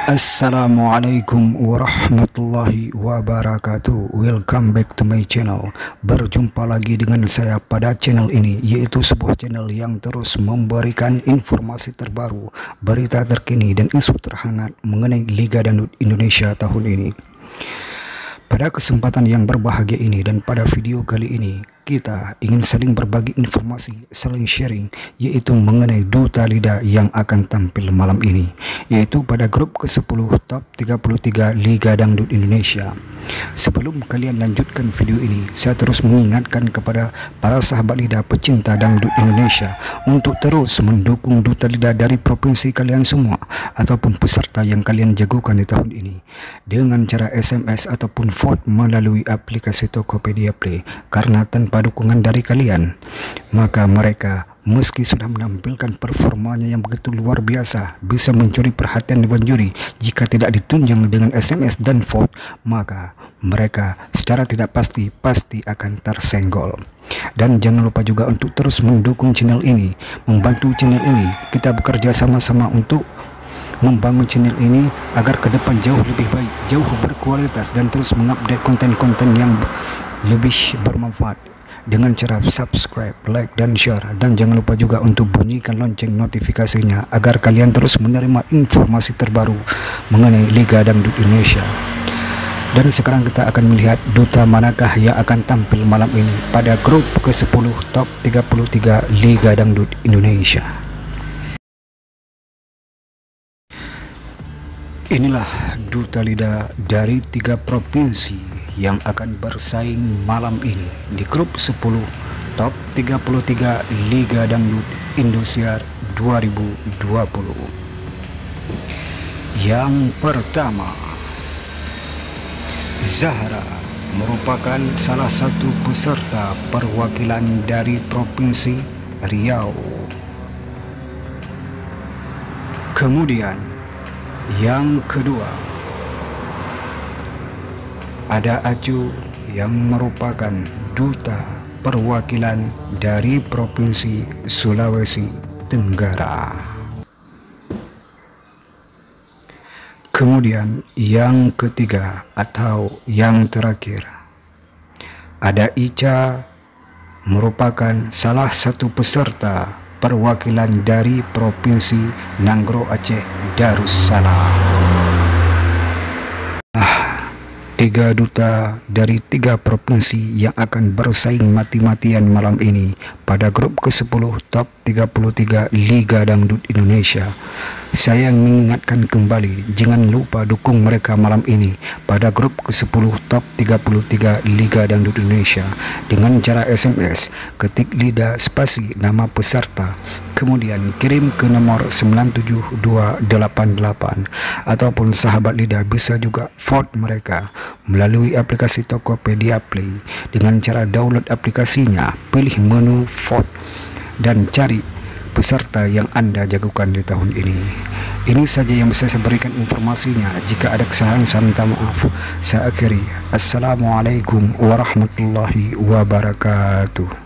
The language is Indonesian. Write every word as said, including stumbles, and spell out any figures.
Assalamualaikum warahmatullahi wabarakatuh. Welcome back to my channel. Berjumpa lagi dengan saya pada channel ini, yaitu sebuah channel yang terus memberikan informasi terbaru, berita terkini dan isu terhangat mengenai Liga Dangdut Indonesia tahun ini. Pada kesempatan yang berbahagia ini dan pada video kali ini, kita ingin saling berbagi informasi, saling sharing, yaitu mengenai Duta Lidah yang akan tampil malam ini, yaitu pada grup ke sepuluh top tiga puluh tiga Liga Dangdut Indonesia. Sebelum kalian lanjutkan video ini, saya terus mengingatkan kepada para sahabat lidah pecinta dangdut Indonesia untuk terus mendukung Duta Lidah dari provinsi kalian semua ataupun peserta yang kalian jagokan di tahun ini dengan cara S M S ataupun vote melalui aplikasi Tokopedia Play, karena tanpa dukungan dari kalian, maka mereka meski sudah menampilkan performanya yang begitu luar biasa, bisa mencuri perhatian dewan juri, jika tidak ditunjang dengan S M S dan vote, maka mereka secara tidak pasti pasti akan tersenggol. Dan jangan lupa juga untuk terus mendukung channel ini, membantu channel ini. Kita bekerja sama-sama untuk membangun channel ini agar ke depan jauh lebih baik, jauh berkualitas, dan terus mengupdate konten-konten yang lebih bermanfaat dengan cara subscribe, like, dan share. Dan jangan lupa juga untuk bunyikan lonceng notifikasinya agar kalian terus menerima informasi terbaru mengenai Liga Dangdut Indonesia. Dan sekarang kita akan melihat duta manakah yang akan tampil malam ini pada grup ke sepuluh top tiga puluh tiga Liga Dangdut Indonesia. Inilah Duta Lidah dari tiga provinsi yang akan bersaing malam ini di grup sepuluh top tiga puluh tiga Liga Dangdut Indosiar dua ribu dua puluh. Yang pertama, Zahra merupakan salah satu peserta perwakilan dari Provinsi Riau. Kemudian yang kedua, ada Acu yang merupakan duta perwakilan dari Provinsi Sulawesi Tenggara. Kemudian yang ketiga atau yang terakhir, ada Ica merupakan salah satu peserta perwakilan dari Provinsi Nanggro Aceh Darussalam. Tiga duta dari tiga provinsi yang akan bersaing mati-matian malam ini pada grup ke sepuluh top tiga puluh tiga Liga Dangdut Indonesia. Saya mengingatkan kembali, jangan lupa dukung mereka malam ini pada grup ke sepuluh top tiga puluh tiga Liga Dangdut Indonesia dengan cara S M S, ketik lidah spasi nama peserta, kemudian kirim ke nomor sembilan tujuh dua delapan delapan, ataupun sahabat lidah bisa juga vote mereka melalui aplikasi Tokopedia Play dengan cara download aplikasinya, pilih menu vote dan cari peserta yang Anda jagokan di tahun ini. Ini saja yang bisa saya berikan informasinya. Jika ada kesalahan saya minta maaf. Saya akhiri. Assalamualaikum warahmatullahi wabarakatuh.